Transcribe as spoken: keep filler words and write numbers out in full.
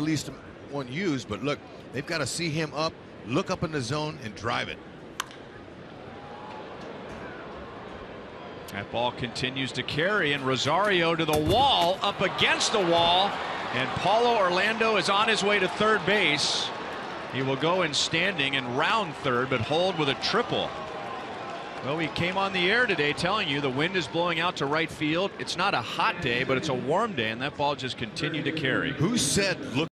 least one used, but look, they've got to see him up, look up in the zone, and drive it. That ball continues to carry, and Rosario to the wall, up against the wall, and Paulo Orlando is on his way to third base. He will go in standing and round third, but hold with a triple. Well, we came on the air today telling you the wind is blowing out to right field. It's not a hot day, but it's a warm day, and that ball just continued to carry. Who said look